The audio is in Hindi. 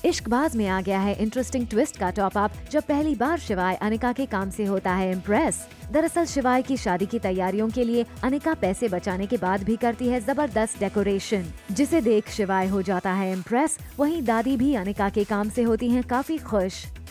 इश्कबाज में आ गया है इंटरेस्टिंग ट्विस्ट का टॉप अप, जब पहली बार शिवाय अनिका के काम से होता है इम्प्रेस। दरअसल शिवाय की शादी की तैयारियों के लिए अनिका पैसे बचाने के बाद भी करती है जबरदस्त डेकोरेशन, जिसे देख शिवाय हो जाता है इम्प्रेस। वहीं दादी भी अनिका के काम से होती हैं काफी खुश।